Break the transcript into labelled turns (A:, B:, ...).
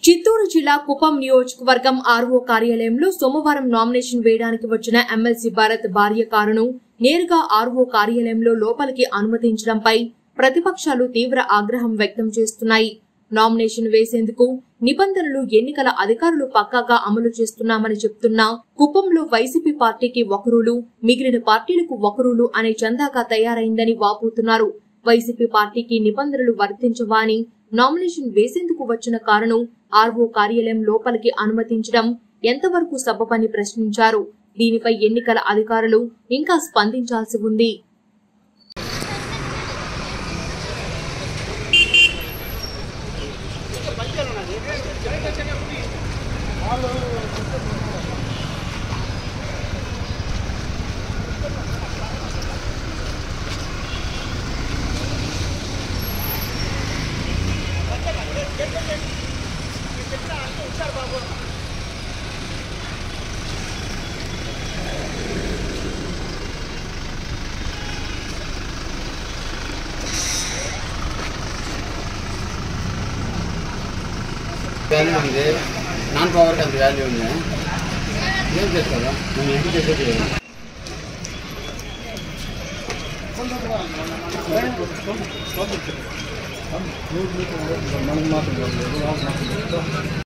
A: చిత్తూరు జిల్లా కుప్పం నియోజకవర్గం ఆర్ఓ కార్యాలయంలో సోమవారం నామినేషన్ వేయడానికి వచ్చిన ఎమ్మెల్సీ భరత్ భార్య కారును నేరుగా ఆర్ఓ కార్యాలయంలో లోపలికి అనుమతించడంపై ప్రతిపక్షాలు తీవ్ర ఆగ్రహం వ్యక్తం చేస్తున్నాయి. నామినేషన్ వేసేందుకు నిబంధనలు ఎన్నికల అధికారులు పక్కాగా అమలు చేస్తున్నామని చెప్తున్నా కుప్పంలో వైసీపీ పార్టీకి ఒకరూలు, మిగిలిన పార్టీలకు ఒకరూలు అనే చందాగా తయారైందని వాపోతున్నారు. వైసీపీ పార్టీకి నిబంధనలు వర్తించవా అని నామినేషన్ వేసేందుకు వచ్చిన కారును ఆర్ఓ కార్యాలయం లోపలికి అనుమతించడం ఎంతవరకు సబబని ప్రశ్నించారు. దీనిపై ఎన్నికల అధికారులు ఇంకా స్పందించాల్సి ఉంది.
B: వాల్యూ ఉంది, నాన్ పవర్కి అంత వాల్యూ ఉంది. ఏం చేస్తారా మనం ఇంటి చేసేది మనకు మాత్రం